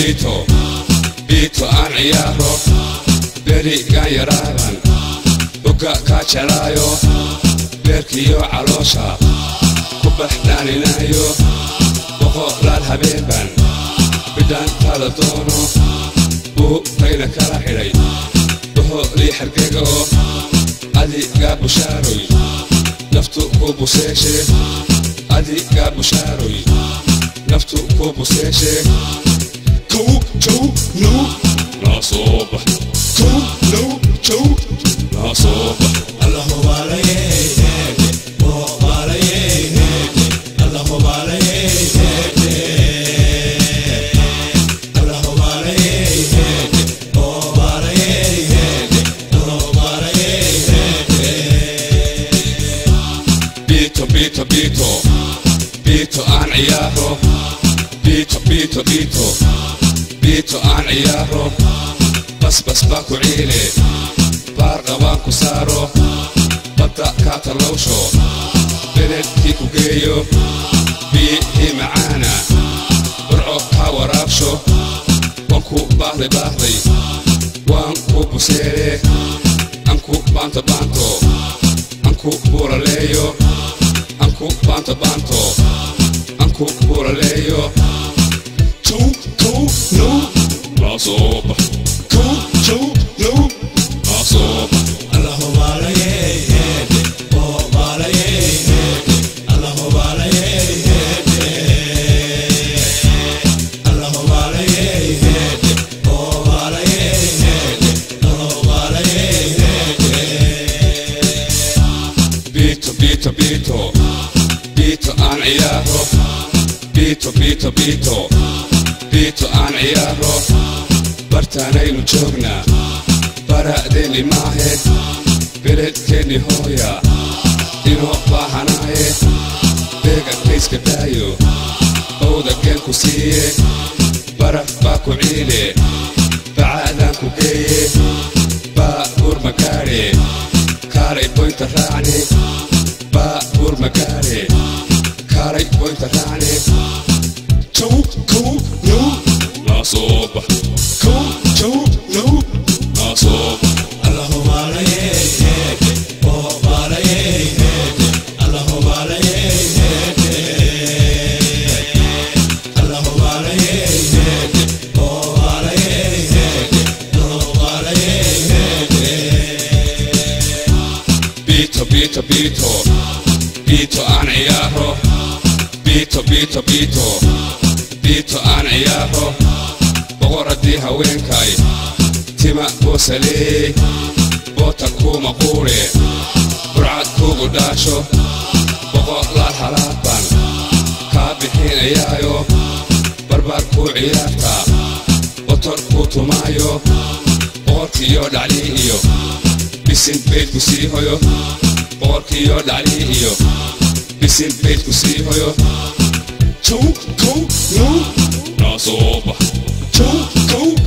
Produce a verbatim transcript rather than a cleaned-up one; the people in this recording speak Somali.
بيتو بيتو aan ciyaaro berigaan yaraaban oga ka jarayo beerkiyo caloosha ku baxdaaninayo boqolaal habeenban bidaan kala doono uu qayna kala xidhay boqolii xargega oo adiga bushaaroy naftu ku buseeshe adiga bushaaroy naftu ku buseeshe Go, go, no, la sopa. Go, no, go, la sopa. Allahu alayhi, oh alayhi, Allahu alayhi, Allahu alayhi, oh alayhi, Allahu alayhi. Bito, bito, bito, bito aan ciyaaro. Bito, bito, bito. بيتو aan ciyaaro bas bas baa ku ciile baar qabaan ku saaro badda kaa tallowsho beledkii ku geeyo biyihii macaana burco kaa waraabsho waan ku baahday baahday waan ku buseere aan ku baanto baanto aan ku buuraleeyo aan ku baanto baanto aan ku buuraleeyo No, la sopa. Go, go, no, la sopa. Allahu alayhi, oh alayhi, Allahu alayhi, Allahu alayhi, oh alayhi, Allahu alayhi. Bito, bito, bito, bito aan ciyaaro. Bito, bito, bito. بيتو aan ciyaaro bartaanaynu joognaa baradeeni maahe beledkeeni hooya inoo baahanaaye beegankayska daayo owdageen ku siiye baraf baa ku ciile bacaadaan ku geeye baabuur magaadhe kaalay boynta raacne baabuur magaadhe kaalay boynta raacne Go, go, no, la sopa. Go, go, no, la sopa. Allahu alayhi, oh alayhi, Allahu alayhi, Allahu alayhi, oh alayhi, Allahu alayhi. Bito, bito, bito, bito aan ciyaaro. Bito, bito, bito. بيتو aan ciyaaro boqoradii haweenkay tima boosaleey boota kuma quure burcad kugu dhaasho boqolaal halaabban kaa bixinayaayo barbaar kuu ciyaartaa botor kuu tumaayo boqorkiiyo dhaclii iyo bisin beydku sii hoyo boqorkiiyo dhaclii iyo bisin beydku sii hoyo Go, go, no, la sopa. Go, go.